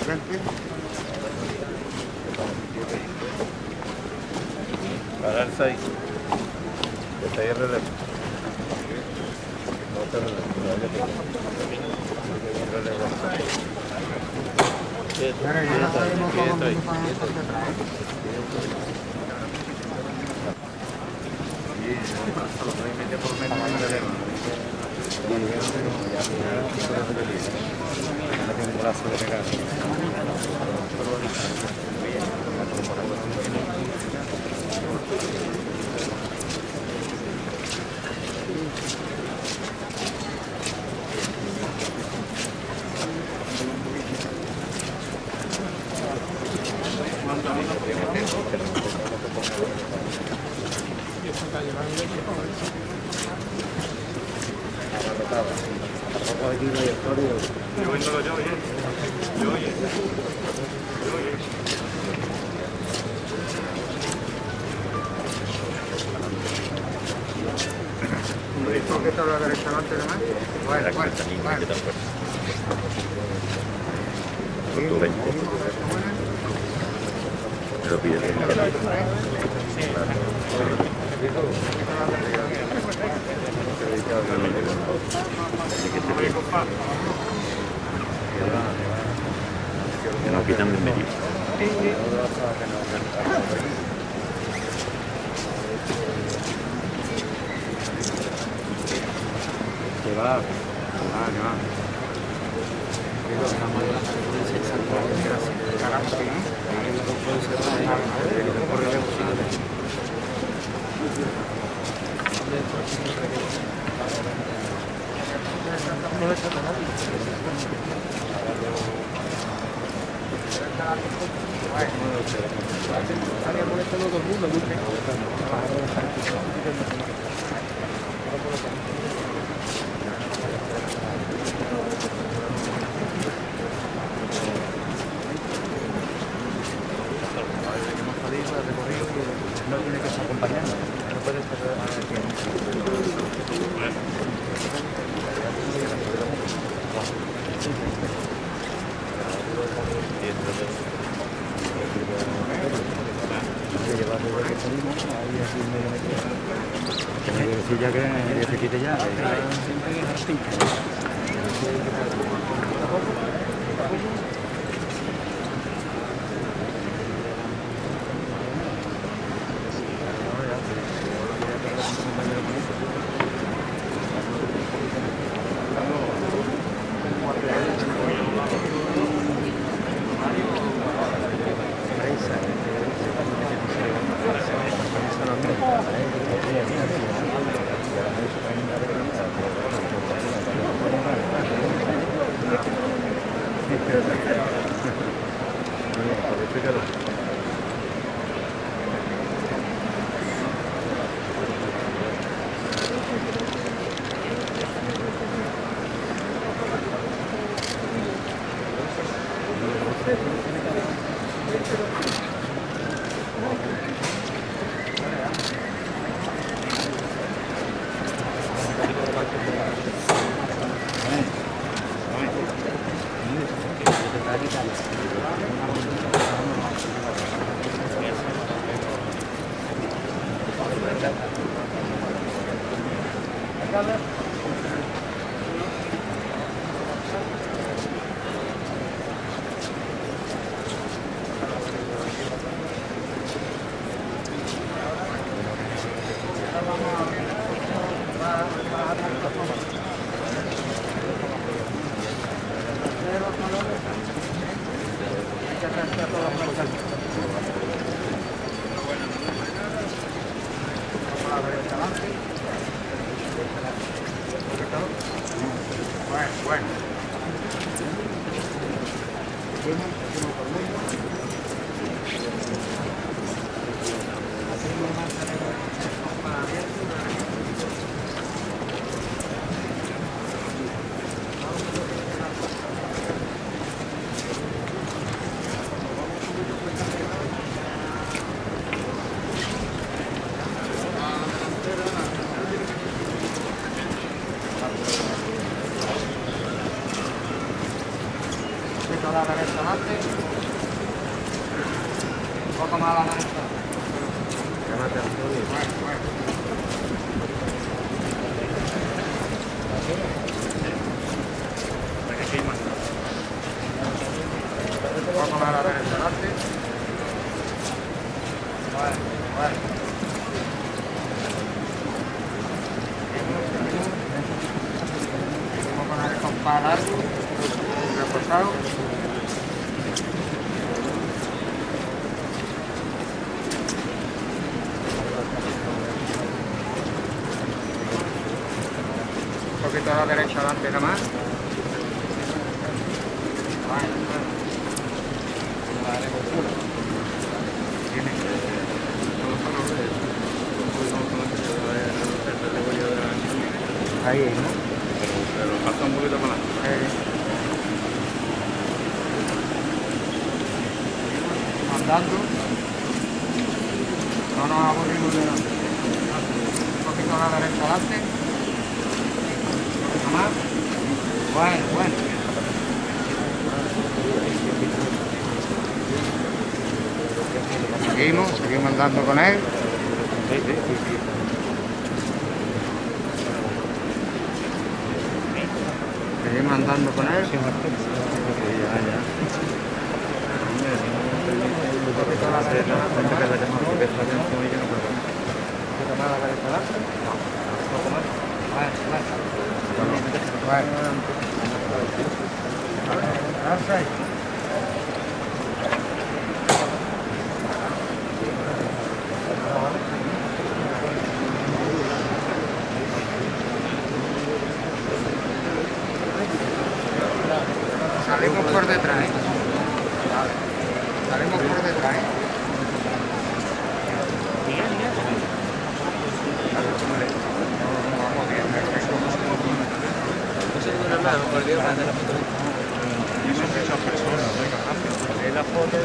Frente. Pararse ahí. Que está ahí el relevo. Otro relevo. Quieto ahí. Quieto ahí. Hasta los 3 metros por metro en el relevo. Un brazo de pegar. ¿Qué tal la derecha delante de más? Bueno, bueno. Tú 20. Me lo pides. Que nos quitan de en medio. Que va. No tiene que estar acompañando, no puede estar ya que se quite ya. poquito a la derecha adelante. Un poco más a la derecha. Llámate a Antonio. Bueno. Un poco más a la derecha adelante. Bueno. Vamos a poner el compás largo, reposado. Un poquito a la derecha adelante nada más. Ahí, ¿no? Pero pasa un poquito para adelante. Andando. No nos aburrimos de nada. Un poquito a la derecha adelante. Un poquito más. Bueno. Seguimos andando con él. Sí. Seguimos andando con él. Un poquito a la derecha adelante. Un poquito más a la derecha adelante. Un poco más. Bueno. Salimos por detrás, ¿eh? Salimos por detrás, ¿eh? Vamos bien, perfecto. La foto